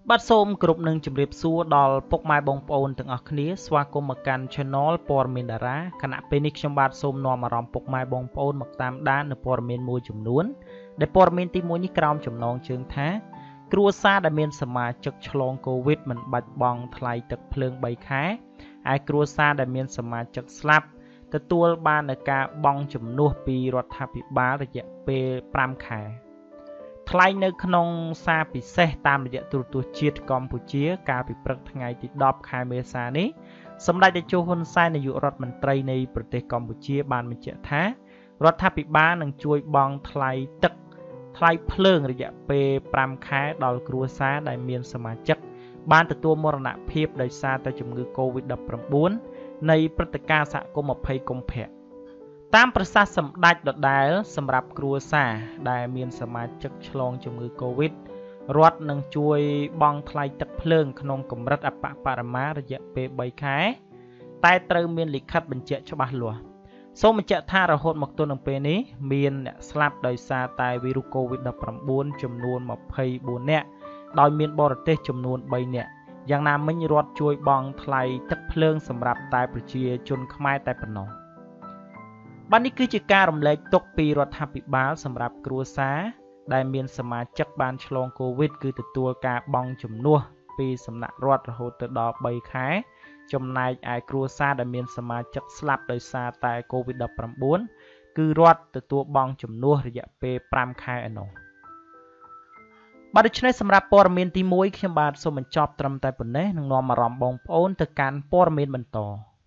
បាទសូមគ្រប់នឹងជម្រាបសួរដល់ពុកម៉ែបងប្អូនទាំងអស់គ្នាស្វាគមន៍មកកាន់ Channel ព័ត៌មានតារាគណៈពេលនេះខ្ញុំបាទសូមនាំអារម្មណ៍ពុកម៉ែបងប្អូនមកតាមដាននៅព័ត៌មានមួយចំនួនដែលព័ត៌មានទី1នេះក្រោមចំណងជើងថាគ្រួសារដែលមានសមាជិកឆ្លងកូវីដមិនបាច់បង់ថ្លៃទឹកភ្លើង3ខែហើយគ្រួសារដែលមានសមាជិកស្លាប់ទទួលបាននូវការបង់ជំនួសពីរដ្ឋាភិបាលរយៈពេល5ខែថ្លែងនៅក្នុងសារពិសេសតាមរយៈទូរទស្សន៍ជាតិកម្ពុជាកាលពីព្រឹកថ្ងៃទី10ខែមេសានេះសម្ដេចតេជោហ៊ុនសែននាយករដ្ឋមន្ត្រីនៃប្រទេសកម្ពុជាបានបញ្ជាក់ថារដ្ឋាភិបាលនឹងជួយបង់ថ្លៃទឹកថ្លៃភ្លើងរយៈពេល5ខែដល់គ្រួសារដែលមានសមាជិកបានទទួលមរណភាពដោយសារតែជំងឺ Covid-19 នៃព្រឹត្តិការណ៍សហគមន៍20កុម្ភៈតាមប្រសាសន៍សម្ដេចដដែលសម្រាប់គ្រួសារដែលមានសមាជិកឆ្លងជំងឺ Covid រដ្ឋនឹងជួយបង់ថ្លៃទឹកភ្លើងក្នុងកម្រិតអបបរមារយៈពេល3ខែតែត្រូវមានលិខិតបញ្ជាក់ច្បាស់លាស់សូមបញ្ជាក់ថារហូតមកទល់នឹងពេលនេះមានអ្នកស្លាប់ដោយសារតែវីរុស Covid-19 ចំនួន24នាក់ដោយមានបរទេសចំនួន3នាក់យ៉ាងណាមិញរដ្ឋជួយបង់ថ្លៃទឹកភ្លើងសម្រាប់តែប្រជាជនខ្មែរតែប៉ុណ្ណោះបាទនេះគឺជាការរំលែកទុក្ខពីរដ្ឋាភិបាលសម្រាប់គ្រួសារដែលមានសមាជិកបានឆ្លងកូវីដគឺទទួលការបង់ជំនួសពីសំណាក់រដ្ឋរហូតដល់3ខែចំណែកឯគ្រួសារដែលមានសមាជិកស្លាប់ដោយសារតែ Covid-19 គឺរដ្ឋទទួលបង់ជំនួសរយៈពេល5ខែឯណោះបាទដូច្នេះសម្រាប់ព័ត៌មានទី1ខ្ញុំបាទសូមបញ្ចប់ត្រឹមតែប៉ុណ្ណេះនឹងនាំអារម្មណ៍បងប្អូនទៅកាន់ព័ត៌មានបន្ត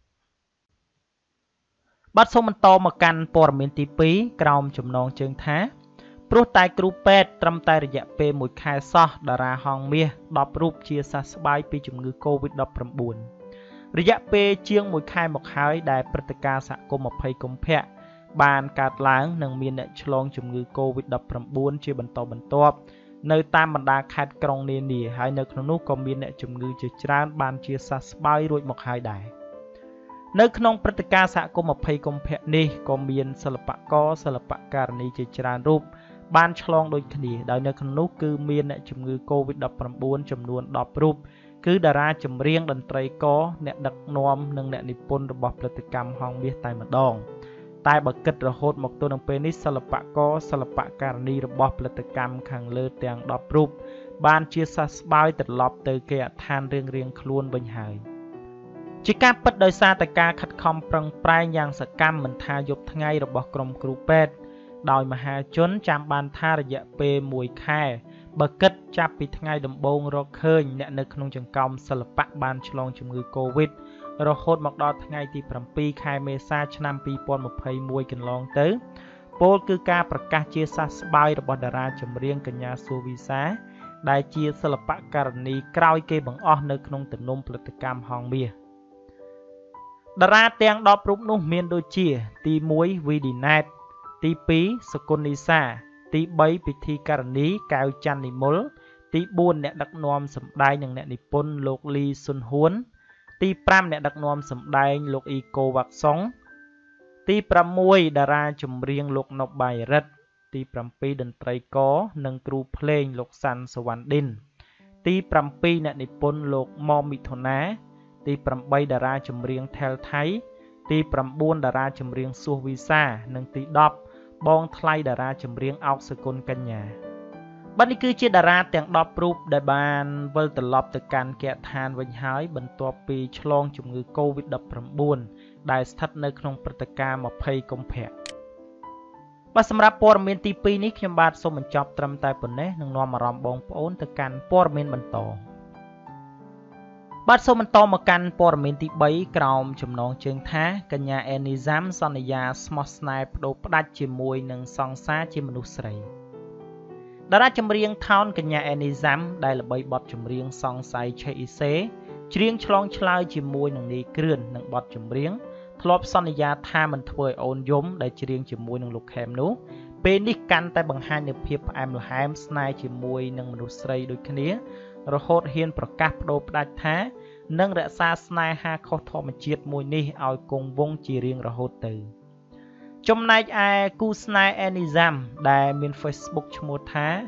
បាទសូមបន្តមកកាន់ព័ត៌មានទី2ក្រោមចំណងជើងថាព្រោះតែគ្រូពេទ្យត្រឹមតែរយៈពេល1ខែសោះតារាហងមាស10រូបជាសះស្បើយពីជំងឺ Covid-19 រយៈពេលជាង1ខែមកហើយដែលព្រឹត្តិការណ៍សហគមន៍20កុម្ភៈបានកើតឡើងនិងមានអ្នកឆ្លងជំងឺ Covid-19 ជាបន្តបន្ទាប់នៅតាមបណ្ដាខេត្តក្រុងនានាហើយនៅក្នុងនោះក៏មានអ្នកជំងឺជាច្រើនបានជាសះស្បើយរួចមកហើយដែរនៅក្នុងព្រឹត្តិការណ៍សហគមន៍20កុម្ភៈនេះក៏មានសិល្បករសិល្បករនីជាច្រើនរូបបានឆ្លងដូចគ្នាដោយនៅក្នុងនោះគឺមានអ្នកជំងឺ Covid-19 ចំនួន10រូបគឺតារាចម្រៀងតន្ត្រីករអ្នកដឹកនាំនិងអ្នកនិពន្ធរបស់ផលិតកម្មហងមាសតែម្ដងតែបើគិតរហូតមកទល់នឹងពេលនេះសិល្បករសិល្បករនីរបស់ផលិតកម្មខាងលើទាំង10រូបបានជាសះស្បើយត្រឡប់ទៅគេអដ្ឋានរៀងៗខ្លួនវិញហើយជាការពិតដោយសារតែការខិតខំប្រឹងប្រែងយ៉ាងសកម្មមិនថាយប់ថ្ងៃរបស់ក្រុមគ្រូពេទ្យដោយមហាជនចាំបានថារយៈពេល1ខែបើគិតចាប់ពីថ្ងៃដំបូងរកឃើញអ្នកនៅក្នុងចង្កោមសិល្បៈបានឆ្លងជំងឺ Covid រហូតមកដល់ថ្ងៃទី7ខែមេសាឆ្នាំ2021កន្លងទៅពោលគឺការប្រកាសជាសះស្បើយរបស់តារាចម្រៀងកញ្ញាសូវីសាដែលជាសិល្បករនីក្រោយគេបង្អស់នៅក្នុងទំនុំផលិតកម្មហងមាសតារាទាំង10រូបនោះមានដូចជាទី1 វីឌីណែតទី2សកុននីសាទី3ពិធីការនីកៅច័ន្ទនិមលទី4អ្នកដឹកនាំសម្ដែងនិងអ្នកនិពន្ធលោកលីស៊ុនហ៊ួនទី5អ្នកដឹកនាំសម្ដែងលោកអ៊ីកូវ៉ាក់សុងទី6តារាចម្រៀងលោកណុបបាយរិទ្ធទី7តន្ត្រីករនិងគ្រូភ្លេងលោកសាន់សវណ្ណឌិនទី7អ្នកនិពន្ធលោកម៉មមិថុនាទី8តារាចម្រៀងថែលថៃទី9តារាចម្រៀងសួសវិសានិងទី10បងថ្លៃតារាចម្រៀងអោកសកុនកញ្ញាបាទនេះគឺជាតារាទាំង10រូបដែលបានវិលត្រឡប់ទៅកាន់គេហដ្ឋានវិញហើយបន្ទាប់ពីឆ្លងជំងឺ Covid-19 ដែលស្ថិតនៅក្នុងព្រឹត្តិការណ៍20កុម្ភៈបាទសម្រាប់ព័ត៌មានទី2នេះខ្ញុំបាទសូមបញ្ចប់ត្រឹមតែប៉ុណ្ណេះនឹងនាំអារម្មណ៍បងប្អូនទៅកាន់ព័ត៌មានបន្តបាទសូមបន្តមកកាន់ព័ត៌មានទី3ក្រោមចំណងជើងថាកញ្ញាអេនីហ្សាំសន្យាស្មោះស្នេហ៍បដូរផ្ដាច់ជាមួយនឹងសង្សារជាមនុស្សស្រីតារាចម្រៀងថោនកញ្ញាអេនីហ្សាំដែលល្បីបទចម្រៀងសង្ស័យឆេអ៊ីសេច្រៀងឆ្លងឆ្លើយជាមួយនឹងនាយគ្រឿននិងបទចម្រៀងធ្លាប់សន្យាថាមិនធ្វើឲ្យអូនយំដែលច្រៀងជាមួយនឹងលោកខេមនោះពេលនេះកាន់តែបង្ហាញនូវភាពផ្អែមល្ហែមស្នេហ៍ជាមួយនឹងមនុស្សស្រីដូចគ្នារហូតហ៊ានប្រកាសបដូរផ្ដាច់ថានឹងរក្សាស្នេហាខុសធម្មជាតិមួយនេះឲ្យគង់វង្សជារៀងរហូតទៅចំណែកឯគូស្នេហ៍អេនីហ្សាំដែលមាន Facebook ឈ្មោះថា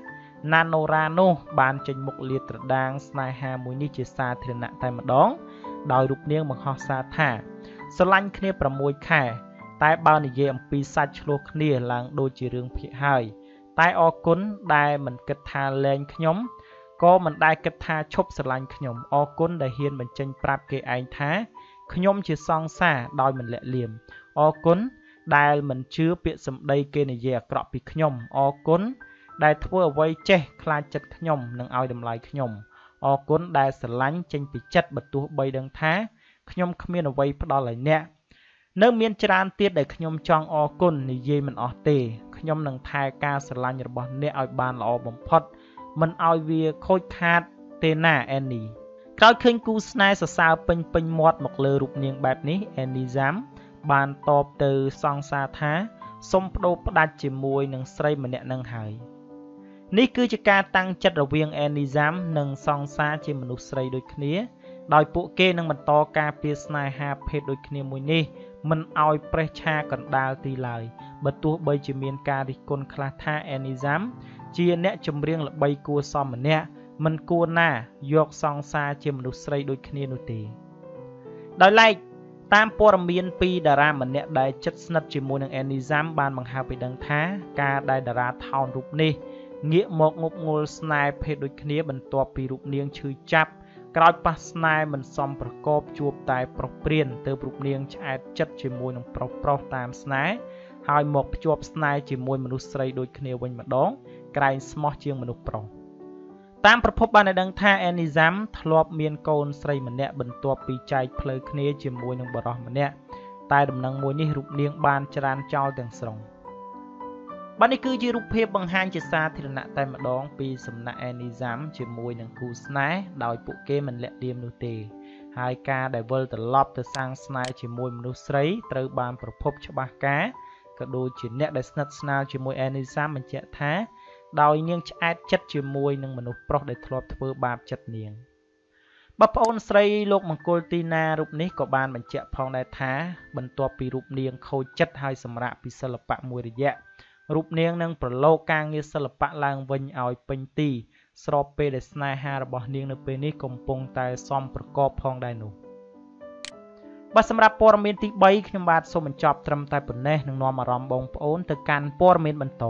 ណាណូរ៉ានោះបានចេញមុខលាតត្រដាងស្នេហាមួយនេះជាសាធារណៈតែម្ដងដោយរូបនាងបង្ហោះសារថាស្រឡាញ់គ្នា6 ខែតែបើនិយាយអំពីសាច់ឆ្លោះគ្នាឡើងដូចជារឿងភាគហើយតែអរគុណដែលមិនគិតថាលែងខ្ញុំក៏មិនដែលគិតថាឈប់ស្រឡាញ់ខ្ញុំអរគុណដែលហ៊ានបញ្ចេញប្រាប់គេឯងថាខ្ញុំជាសង្សារដោយមិនលាក់លៀមអរគុណដែលមិនជឿពាក្យសម្ដីគេនិយាយអាក្រក់ពីខ្ញុំអរគុណដែលធ្វើអ្វីចេះខ្លាចចិត្តខ្ញុំនិងឲ្យតម្លៃខ្ញុំអរគុណដែលស្រឡាញ់ចេញពីចិត្តបើទោះបីដឹងថាខ្ញុំគ្មានអ្វីផ្ដល់ឲ្យអ្នកនៅមានច្រើនទៀតដែលខ្ញុំចង់អរគុណនិយាយមិនអស់ទេខ្ញុំនឹងថែការស្រឡាញ់របស់អ្នកឲ្យបានល្អបំផុតមិនឲ្យវាខូចខាតទេណាអេននីក្រោយឃើញគូស្នេហ៍សរសើរពេញមាត់មកលើរូបនាងបែបនេះអេននីសាមបានតបទៅសង្សារថាសុំបដូរផ្ដាច់ជាមួយនឹងស្រីម្នាក់នឹងហើយនេះគឺជាការតាំងចិត្តរវាងអេននីសាមនិងសង្សារជាមនុស្សស្រីដូចគ្នាដោយពួកគេនឹងបន្តការពារស្នេហាភេទដូចគ្នាមួយនេះមិនឲ្យប្រេះឆាកណ្ដាលទីឡើយបើទោះបីជាមានការរិះគន់ខ្លះថាអេនីសាមជាអ្នកចម្រៀងល្បីគួរសមម្នាក់មិនគួរណាយកសង្សារជាមនុស្សស្រីដូចគ្នានោះទេដោយឡែកតាមព័ត៌មានពីតារាម្នាក់ដែលជិតស្និទ្ធជាមួយនឹងអេនីសាមបានបង្ហើបឲ្យដឹងថាការដែលតារាថោនរូបនេះងាកមកងប់ងល់ស្នេហ៍ភេទដូចគ្នាបន្ទាប់ពីរូបនាងឈឺចាប់ក្រោយប៉ះស្នេហ៍មិនសមប្រកបជួបតែប្រុសព្រានទើបរូបនាងឆ្អែតចិត្តជាមួយនឹងប្រុសតាមស្នេហ៍ហើយមកភ្ជាប់ស្នេហ៍ជាមួយមនុស្សស្រីដូចគ្នាវិញម្ដងក្រែងស្មោះជាងមនុស្សប្រុសតាមប្រភពបានឲ្យដឹងថាអេនីសាមធ្លាប់មានកូនស្រីម្នាក់បន្ទាប់ពីចែកផ្លូវគ្នាជាមួយនឹងបុរសម្នាក់តែដំណឹងមួយនេះរូបនាងបានច្រានចោលទាំងស្រុងបាទនេះគឺជារូបភាពបង្ហាញជាសាធារណៈតែម្ដងពីសំណាក់អេនីសាមជាមួយនឹងគូស្នេហ៍ដោយពួកគេមិនលាក់លៀមនោះទេហើយការដែលវិលត្រឡប់ទៅសាងស្នេហ៍ជាមួយមនុស្សស្រីត្រូវបានប្រភពច្បាស់ការក៏ដូចជាអ្នកដែលស្និទ្ធស្នាលជាមួយអេនីសាមបញ្ជាក់ថាដោយនាងឆ្អែតចិត្តជាមួយនឹងមនុស្សប្រុសដែលធ្លាប់ធ្វើបាបចិត្តនាងបាទប្អូនស្រីលោកមង្គលទីណារូបនេះក៏បានបញ្ជាក់ផងដែរថាបន្ទាប់ពីរូបនាងខូចចិត្តហើយសម្រាកពីសិល្បៈមួយរយៈរូបនាងនឹងប្រឡូកការងារសិល្បៈឡើងវិញឲ្យពេញទីស្របពេលដែលស្នេហារបស់នាងនៅពេលនេះកំពុងតែសមប្រកបផងដែរនោះបាទសម្រាប់ព័ត៌មានទី3ខ្ញុំបាទសូមបញ្ចប់ត្រឹមតែប៉ុណ្ណេះនឹងនាំអារម្មណ៍បងប្អូនទៅកាន់ព័ត៌មានបន្ត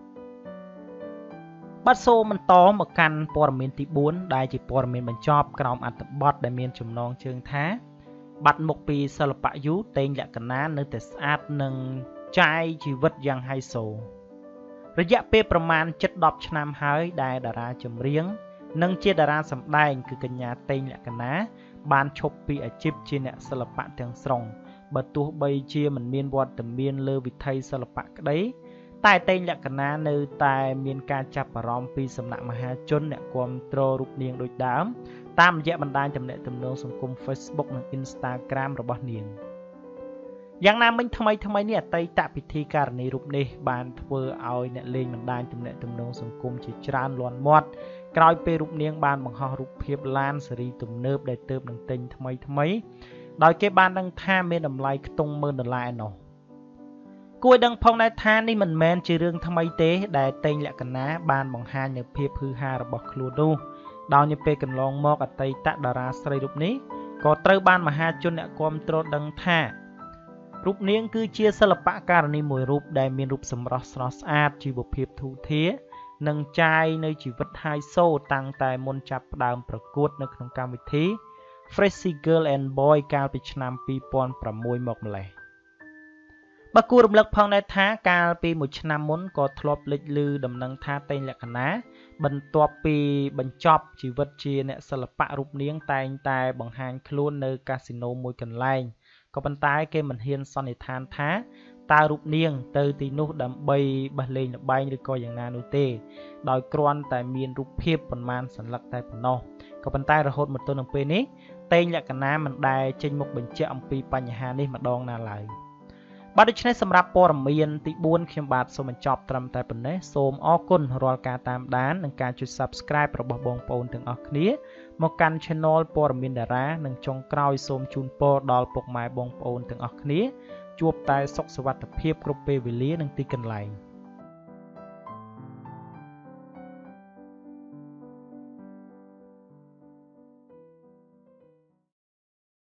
បាទសូមបន្តមកកាន់ព័ត៌មានទី4ដែលជាព័ត៌មានបញ្ចប់ក្រោមអត្ថបទដែលមានចំណងជើងថាបាត់មុខពីសិល្បៈយូតេងលក្ខណៈនៅតែស្អាតនិងចាយជីវិតយ៉ាងហៃសូរយៈពេលប្រមាណ7-10ឆ្នាំហើយដែលតារាចម្រៀងនិងជាតារាសម្ដែងគឺកញ្ញាតេងលក្ខណៈបានឈប់ពីអាជីពជាអ្នកសិល្បៈទាំងស្រុងបើទោះបីជាមិនមានវត្តមានលើវិថីសិល្បៈក្តីតែតេងលក្ខណៈនៅតែមានការចាប់អារម្មណ៍ពីសំណាក់មហាជនអ្នកគាំទ្ររូបនាងដូចដើមតាមរយៈបណ្ដាញទំនាក់ទំនងសង្គម Facebook និង Instagram របស់នាងយ៉ាងណាមិញថ្មីនេះអតីតពិធីការនីរូបនេះបានធ្វើឲ្យអ្នកលេងបណ្ដាញទំនាក់ទំនងសង្គមជាច្រើនលាន់មាត់ក្រោយពេលរូបនាងបានបង្ហោះរូបភាពឡានស៊េរីទំនើបដែលទើបនឹងទិញថ្មីដោយគេបានដឹងថាមានតម្លៃខ្ទង់$10,000ឯណោះគួរឲ្យដឹងផងដែរថានេះមិនមែនជារឿងថ្មីទេដែលតេងលក្ខណៈបានបង្ហាញនៅភាពហ៊ឺហារបស់ខ្លួននោះដោយនាពេលកន្លងមកអតីតតារាស្រីរូបនេះក៏ត្រូវបានមហាជនអ្នកគាំទ្រដឹងថារូបនាងគឺជាសិល្បករនីមួយរូបដែលមានរូបសម្រស់ស្រស់ស្អាតជីវភាពធូរធារនិងចាយនៅជីវិតហៃសូតាំងតែមុនចាប់ផ្ដើមប្រកួតនៅក្នុងកម្មវិធី Freshy Girl and Boy កាលពីឆ្នាំ2006មកម្លេះបើគួររំលឹកផងដែរថាកាលពី1ឆ្នាំមុនក៏ធ្លាប់លេចឮដំណឹងថាតេងលក្ខណៈបន្ទាប់ពីបញ្ចប់ជីវិតជាអ្នកសិល្បៈរូបនាងតែងតែបង្ហាញខ្លួននៅកាស៊ីណូមួយកន្លែងក៏ប៉ុន្តែគេមិនហ៊ានសន្និដ្ឋានថាតើរូបនាងទៅទីនោះដើម្បីបះលេងល្បែងឬក៏យ៉ាងណានោះទេដោយគ្រាន់តែមានរូបភាពប៉ុន្មានសន្លឹកតែប៉ុណ្ណោះក៏ប៉ុន្តែរហូតមកទល់នឹងពេលនេះតេងលក្ខណៈមិនដែលចេញមុខបញ្ជាក់អំពីបញ្ហានេះម្ដងណាឡើយបាទដូច្នេះសម្រាប់ព័ត៌មានទី4ខ្ញុំបាទសូមបញ្ចប់ត្រឹមតែប៉ុណ្ណេះសូមអរគុណរាល់ការតាមដាននិងការចុច Subscribe របស់បងប្អូនទាំងអស់គ្នាមកកាន់ Channel ព័ត៌មានតារានិងចុងក្រោយសូមជូនពរដល់ពុកម៉ែបងប្អូនទាំងអស់គ្នាជួបតែសុខសុវត្ថិភាពគ្រប់ពេលវេលានិងទីកន្លែង